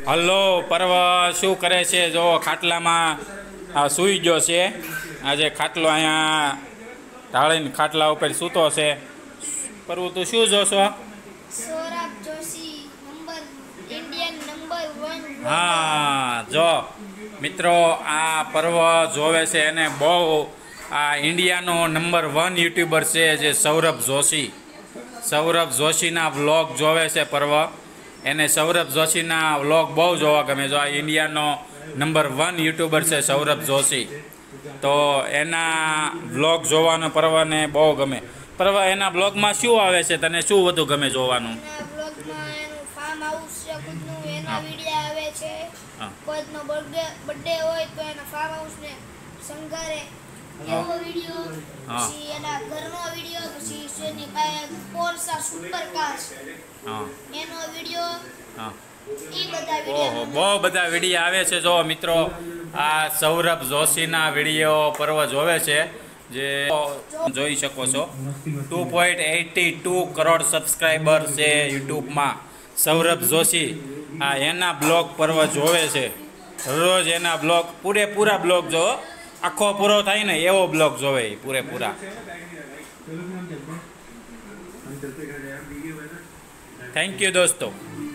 Hello પર્વ શું કરે છે? જો ખાટલામાં સૂઈ ગયો છે. આજે ખાટલો અહીંયા ઢાળીને ખાટલા ઉપર સૂતો છે. પર્વ તું શું જોશો? Saurabh Joshi Indian number 1. હા જો મિત્રો, આ પર્વ જોવે છે એને બહુ આ ઇન્ડિયાનો નંબર 1 યુટ્યુબર છે જે સૌરભ જોશી. સૌરભ જોશીના વ્લોગ જોવે છે પર્વ. એને સૌરભ જોશીના વ્લોગ બહુ જોવા ગમે. જો આ ઇન્ડિયાનો નંબર 1 યુટ્યુબર છે સૌરભ જોશી, તો એના વ્લોગ જોવાનો પર્વને બહુ ગમે. પર્વ, એના બ્લોગમાં શું આવે છે? તને શું વધુ ગમે જોવાનું? એના બ્લોગમાં એનું ફાર્મ હાઉસ છે ખુદનું, એના હા. વિડિયો આવે છે. હા. કોઈનો બર્થડે હોય તો એના ફાર્મ હાઉસને શણગારે એવો વિડિયો. હા. પછી એના ઘરનો વિડિયો, પછી એની પાસે પોર્સા સુપર કાર હા એનો વિડિયો. હા એ બધા ઓહો, વિડિયો બહુ બધા વિડીયો આવે છે. જો મિત્રો, આ સૌરભ જોશીના વિડીયો પર્વ જોવે છે, જે જોઈ શકો છો. 2.82 કરોડ સબસ્ક્રાઈબર છે યુટ્યુબમાં સૌરભ જોશી. આ એના બ્લોગ પર્વ જોવે છે. રોજ એના બ્લોગ પૂરેપૂરા બ્લોગ જો, આખો પૂરો થાય ને એવો બ્લોગ જોવે પૂરેપૂરા. થેન્ક યુ દોસ્તો.